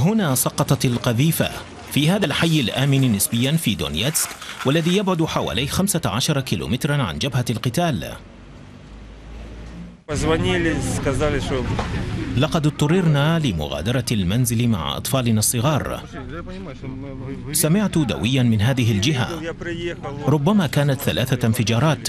هنا سقطت القذيفة في هذا الحي الآمن نسبيا في دونيتسك، والذي يبعد حوالي 15 كيلومترا عن جبهة القتال. لقد اضطررنا لمغادرة المنزل مع أطفالنا الصغار. سمعت دويا من هذه الجهة، ربما كانت 3 انفجارات.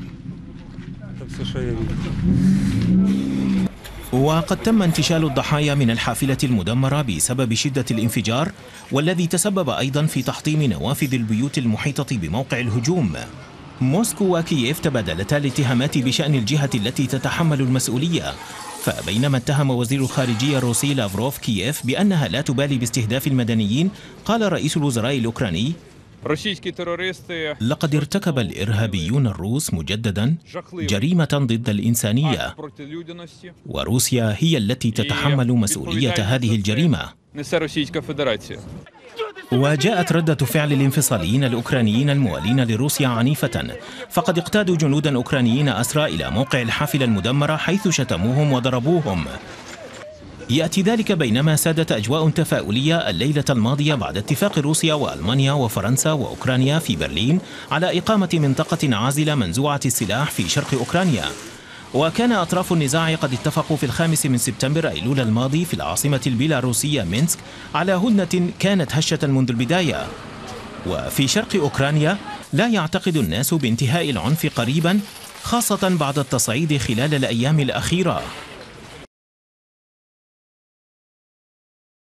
وقد تم انتشال الضحايا من الحافلة المدمرة بسبب شدة الانفجار، والذي تسبب أيضا في تحطيم نوافذ البيوت المحيطة بموقع الهجوم. موسكو وكييف تبادلتا الاتهامات بشأن الجهة التي تتحمل المسؤولية، فبينما اتهم وزير الخارجية الروسي لافروف كييف بأنها لا تبالي باستهداف المدنيين، قال رئيس الوزراء الأوكراني: لقد ارتكب الإرهابيون الروس مجددا جريمة ضد الإنسانية، وروسيا هي التي تتحمل مسؤولية هذه الجريمة. وجاءت ردة فعل الانفصاليين الأوكرانيين الموالين لروسيا عنيفة، فقد اقتادوا جنودا أوكرانيين أسرى إلى موقع الحافلة المدمرة حيث شتموهم وضربوهم. يأتي ذلك بينما سادت أجواء تفاؤلية الليلة الماضية بعد اتفاق روسيا وألمانيا وفرنسا وأوكرانيا في برلين على إقامة منطقة عازلة منزوعة السلاح في شرق أوكرانيا. وكان أطراف النزاع قد اتفقوا في 5 سبتمبر أيلول الماضي في العاصمة البيلاروسية مينسك على هدنة كانت هشة منذ البداية. وفي شرق أوكرانيا لا يعتقد الناس بانتهاء العنف قريبا، خاصة بعد التصعيد خلال الأيام الأخيرة.